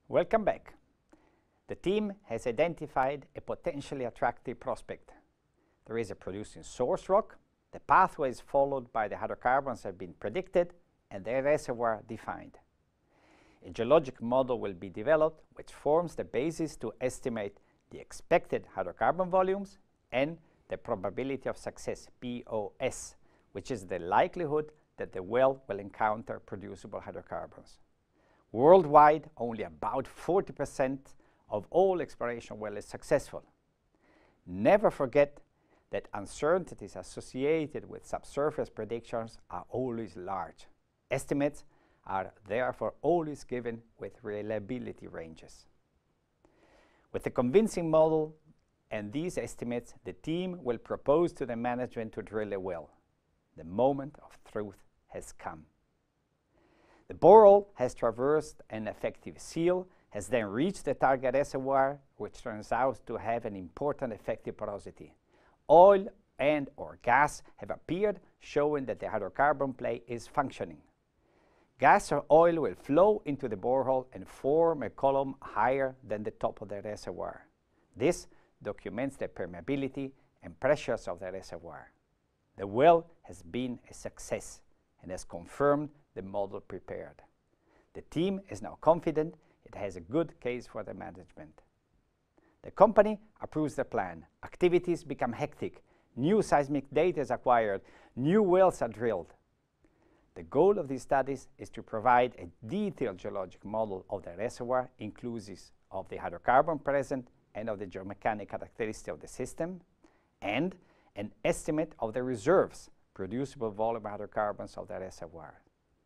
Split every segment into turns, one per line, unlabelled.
Welcome back. The team has identified a potentially attractive prospect. There is a producing source rock, the pathways followed by the hydrocarbons have been predicted, and their reservoir defined. A geologic model will be developed which forms the basis to estimate the expected hydrocarbon volumes and the probability of success, POS, which is the likelihood that the well will encounter producible hydrocarbons. Worldwide, only about 40% of all exploration wells is successful. Never forget that uncertainties associated with subsurface predictions are always large. Estimates are therefore always given with reliability ranges. With a convincing model and these estimates, the team will propose to the management to drill a well. The moment of truth has come. The borehole has traversed an effective seal, has then reached the target reservoir, which turns out to have an important effective porosity. Oil and or gas have appeared, showing that the hydrocarbon play is functioning. Gas or oil will flow into the borehole and form a column higher than the top of the reservoir. This documents the permeability and pressures of the reservoir. The well has been a success and has confirmed the model prepared. The team is now confident it has a good case for the management. The company approves the plan. Activities become hectic. New seismic data is acquired. New wells are drilled. The goal of these studies is to provide a detailed geologic model of the reservoir, inclusive of the hydrocarbon present and of the geomechanical characteristics of the system, and an estimate of the reserves, producible volume hydrocarbons of the reservoir.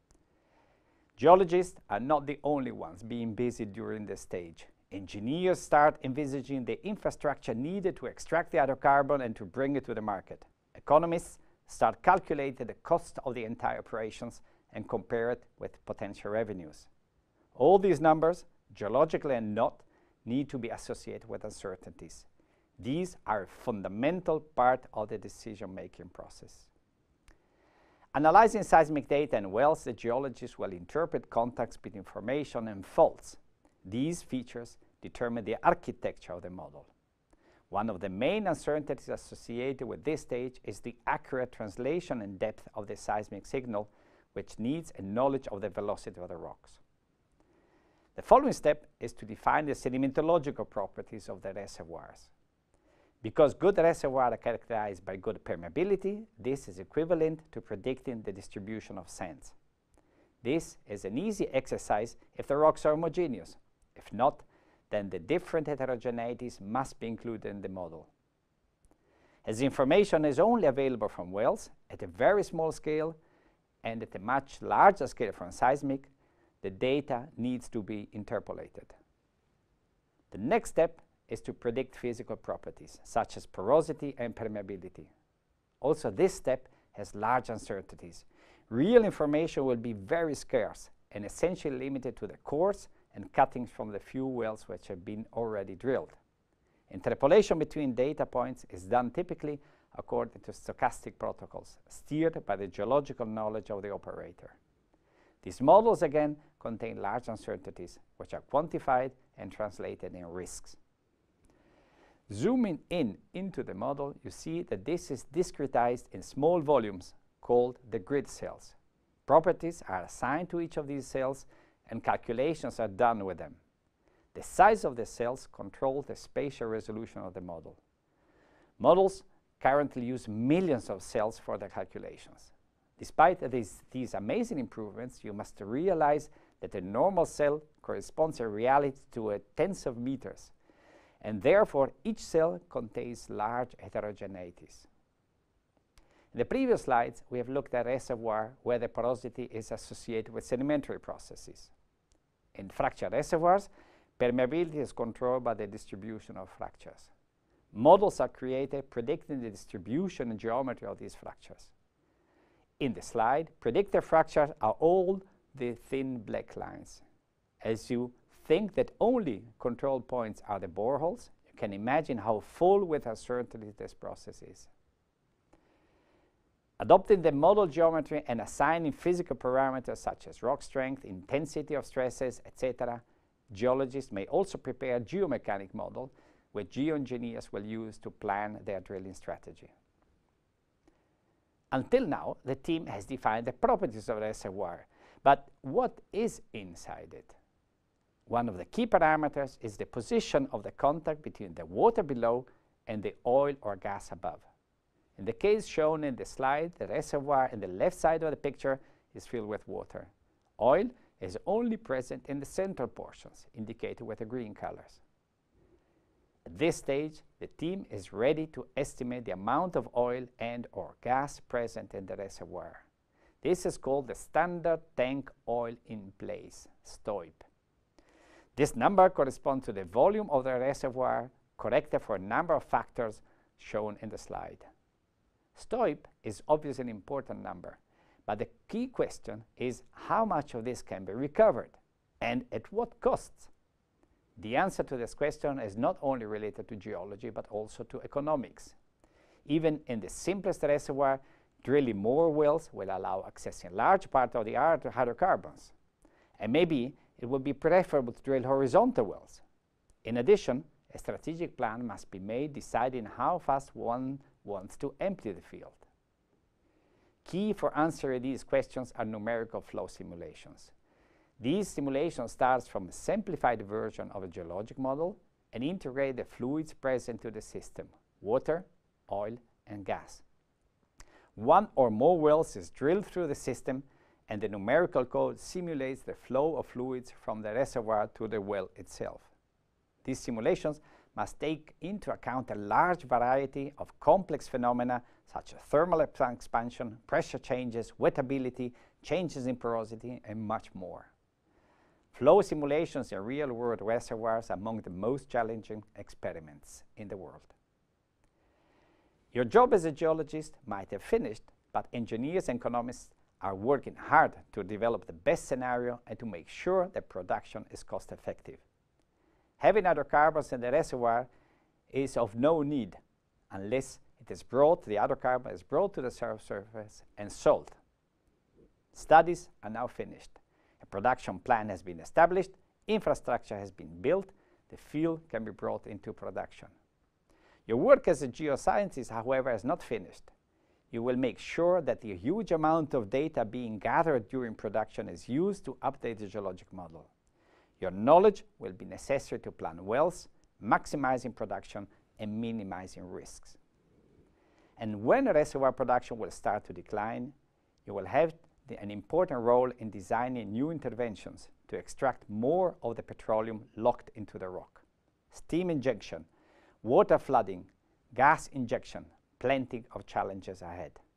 Geologists are not the only ones being busy during this stage. Engineers start envisaging the infrastructure needed to extract the hydrocarbon and to bring it to the market. Economists start calculating the cost of the entire operations and compare it with potential revenues. All these numbers, geologically and not, need to be associated with uncertainties. These are a fundamental part of the decision-making process. Analyzing seismic data and wells, the geologists will interpret contacts between formation and faults. These features determine the architecture of the model. One of the main uncertainties associated with this stage is the accurate translation and depth of the seismic signal, which needs a knowledge of the velocity of the rocks. The following step is to define the sedimentological properties of the reservoirs. Because good reservoirs are characterized by good permeability, this is equivalent to predicting the distribution of sands. This is an easy exercise if the rocks are homogeneous. If not, then the different heterogeneities must be included in the model. As information is only available from wells at a very small scale and at a much larger scale from seismic, the data needs to be interpolated. The next step is to predict physical properties, such as porosity and permeability. Also, this step has large uncertainties. Real information will be very scarce and essentially limited to the cores and cuttings from the few wells which have been already drilled. Interpolation between data points is done typically according to stochastic protocols, steered by the geological knowledge of the operator. These models again contain large uncertainties, which are quantified and translated in risks. Zooming into the model, you see that this is discretized in small volumes called the grid cells. Properties are assigned to each of these cells and calculations are done with them. The size of the cells controls the spatial resolution of the model. Models currently use millions of cells for their calculations. Despite these amazing improvements, you must realize that a normal cell corresponds in reality to a tens of meters, and therefore each cell contains large heterogeneities. In the previous slides, we have looked at reservoir where the porosity is associated with sedimentary processes. In fracture reservoirs, permeability is controlled by the distribution of fractures. Models are created predicting the distribution and geometry of these fractures. In the slide, predicted fractures are all the thin black lines. As you think that only control points are the boreholes, you can imagine how full with uncertainty this process is. Adopting the model geometry and assigning physical parameters such as rock strength, intensity of stresses, etc., Geologists may also prepare geomechanic models, which geoengineers will use to plan their drilling strategy. Until now, the team has defined the properties of the reservoir, but what is inside it? One of the key parameters is the position of the contact between the water below and the oil or gas above. In the case shown in the slide, the reservoir in the left side of the picture is filled with water. Oil is only present in the central portions, indicated with the green colors. At this stage, the team is ready to estimate the amount of oil and or gas present in the reservoir. This is called the standard tank oil in place, STOIP. This number corresponds to the volume of the reservoir, corrected for a number of factors shown in the slide. STOIP is obviously an important number, but the key question is how much of this can be recovered and at what costs? The answer to this question is not only related to geology but also to economics. Even in the simplest reservoir, drilling more wells will allow accessing large part of the hydrocarbons. And maybe it would be preferable to drill horizontal wells. In addition, a strategic plan must be made deciding how fast one wants to empty the field. Key for answering these questions are numerical flow simulations. These simulations start from a simplified version of a geologic model and integrate the fluids present to the system, water, oil, and gas. One or more wells is drilled through the system, and the numerical code simulates the flow of fluids from the reservoir to the well itself. These simulations must take into account a large variety of complex phenomena such as thermal expansion, pressure changes, wettability, changes in porosity, and much more. Flow simulations in real-world reservoirs are among the most challenging experiments in the world. Your job as a geologist might have finished, but engineers and economists are working hard to develop the best scenario and to make sure that production is cost-effective. Having hydrocarbons in the reservoir is of no need unless the hydrocarbon is brought to the surface and sold. Studies are now finished. A production plan has been established, infrastructure has been built, the field can be brought into production. Your work as a geoscientist, however, is not finished. You will make sure that the huge amount of data being gathered during production is used to update the geologic model. Your knowledge will be necessary to plan wells, maximizing production and minimizing risks. And when reservoir production will start to decline, you will have an important role in designing new interventions to extract more of the petroleum locked into the rock. Steam injection, water flooding, gas injection, plenty of challenges ahead.